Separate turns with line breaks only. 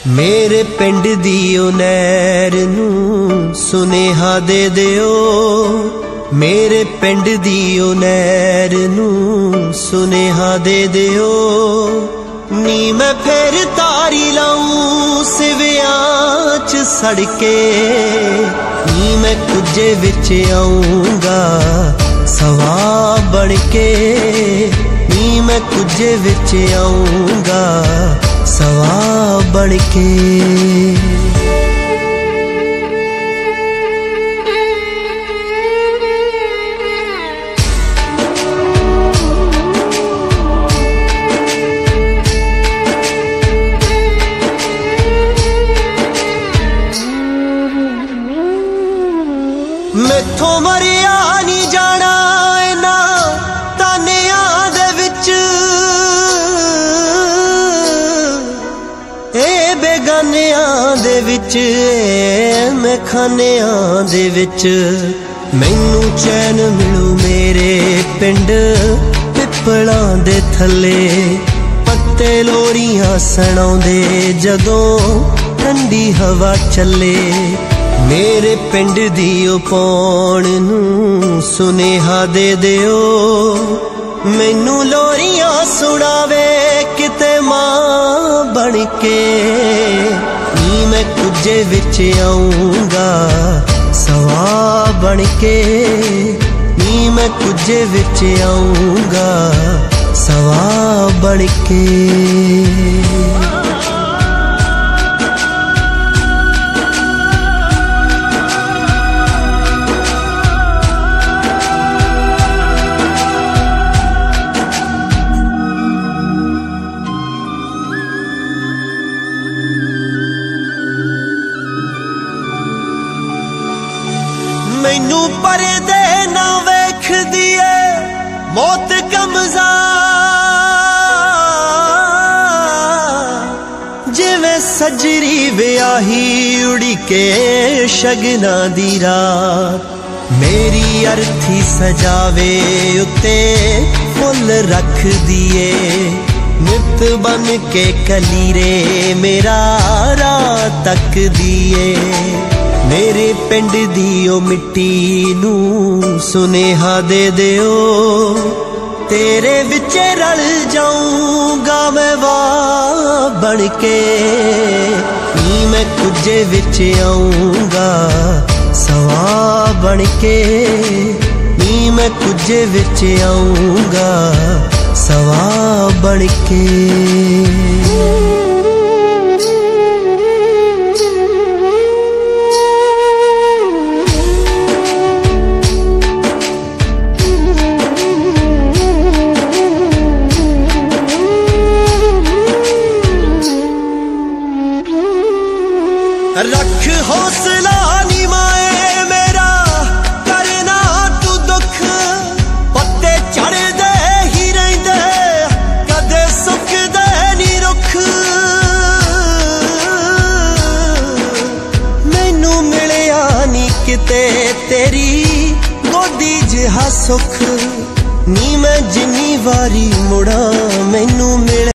मेरे पिंड दी ओ नहर नूं सुनेहा दे दिओ। मेरे पिंड दी ओ नहर नूं सुनेहा दे दिओ। नी मैं फिर तारी लाऊं सिवियां च सड़के। नी मैं कुजे विच आऊंगा सवा बन के। नी मैं कुजे विच आऊंगा सवा बन के। मैथों मरिया नहीं जाना इना तानियां दे विच। ए बेगानियां दे विच मैं खानियां दे विच। मैनू चैन मिलू मेरे पिंड पिपलां दे थल्ले। पत्ते लोरियां सुणाउंदे जदों ठंडी हवा चले। मेरे पिंड दी ओ पौण नूं सुनेहा दे दिओ। मैनू लोरियां सुणावे किते मां बन के। नी मैं कुजे विच आऊंगा सवा बन के। नी मैं कुजे विच आऊंगा सवा बन के। मैनू परदे ना वेख दिए मौत कमजा। जिवें सजरी व्याही उड़ी के शगना दी रात। मेरी अर्थी सजावे उत्ते फुल रख दिए। नित बन के कलीरे मेरा राह तक दिए। मेरे पिंड दी ओ मिट्टी नूं सुनेहा दे दिओ। तेरे विच रल जाऊंगा मैं वाह बन के। नी मैं कुजे विच आऊंगा सवा बन के। नी मैं कुजे विच आऊंगा सवा बन के। रख हौसला नी माए मेरा करना तू दुख। पत्ते चढ़दे ही रहिंदे कदे सुकदे नी रुख। मैनू मिलिया नी किते तेरी गोदी जिहा सुख। नी मैं जिन्नी वारी मुड़ा मैनू मिले